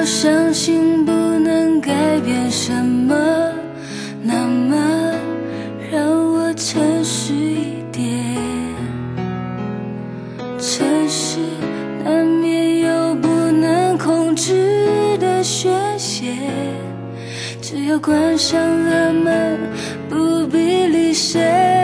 相信不能改变什么，那么让我诚实一点。城市难免有不能控制的宣泄，只要关上了门，不必理谁。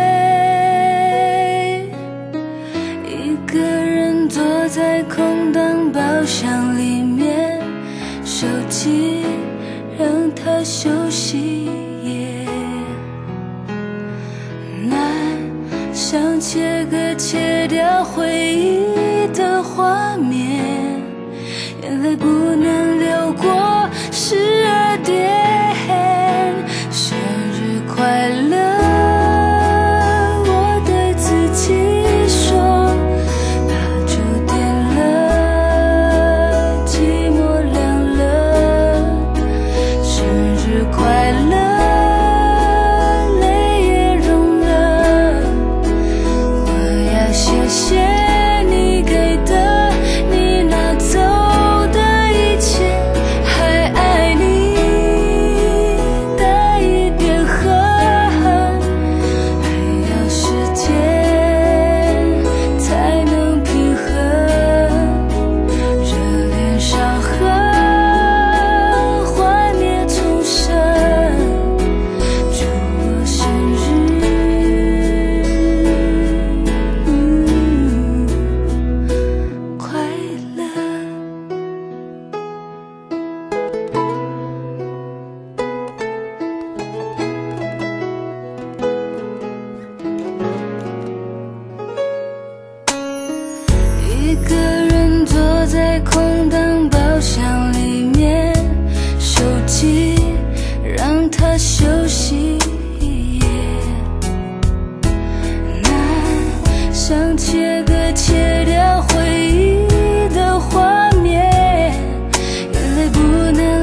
一个人坐在空荡包厢里面，手机让它休息也难，想切割切掉回忆的画面，眼泪不能流过12点。生日快乐，我对自己说，蜡烛点了，寂寞凉了。生日快乐，泪也融了。我要谢谢你给的，你拿走的一切，还爱你带一点恨，还要时间才能平衡。热恋伤痕，幻灭重生。祝我生日快乐。一个人坐在空荡包厢里面，手机让它休息也难，想切割切掉回忆的画面，眼泪不能